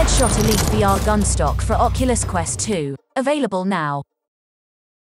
DEADSHOT Elite VR gun stock for Oculus Quest 2, available now.